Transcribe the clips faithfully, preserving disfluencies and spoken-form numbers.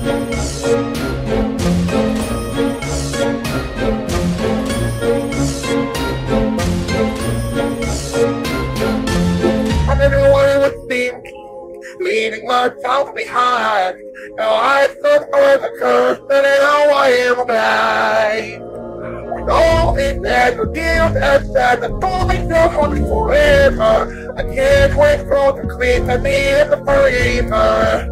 Everyone would think, leaving myself behind. Now I thought I was a curse, but now I am blind. With all this that you deal and that I told myself on forever. I can't wait for the queen to be in the forever.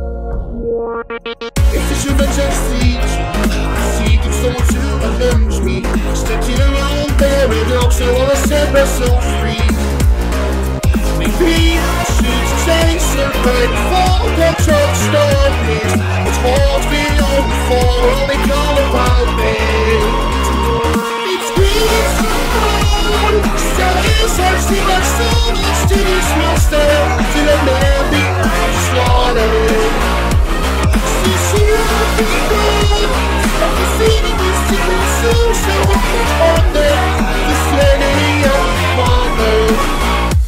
If it's your majesty, seeking someone to avenge me, sticking around there and also wanna set myself free. Maybe I should change something before the truck starts. It's hard to be on before only come about me. It's really so hard. It's actually like so much to this monster. Till I never be slaughtered. Since you have been gone, I've been seeing this to be so, so I can't hold it. This lady of the father.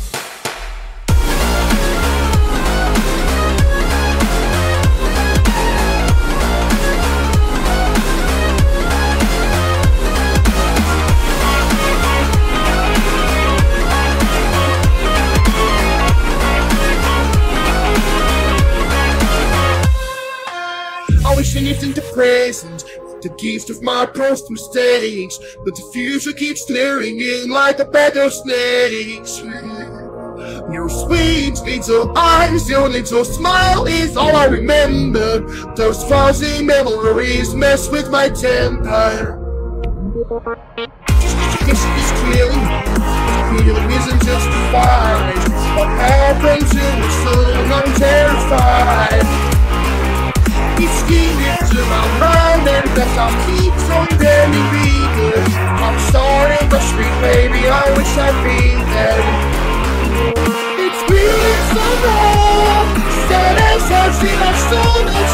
Wishing it into present, the gift of my past mistakes, but the future keeps staring in like a bed of snakes. Your sweet little eyes, your little smile is all I remember. Those fuzzy memories mess with my temper. This is killing me, feeling isn't justified. What happened to me soon, I'm terrified. It's getting to my mind and that's how I keep on barely breathing. I'm sorry, but sweet baby, I wish I'd been there. It's been so long, sad as I've seen, I've so much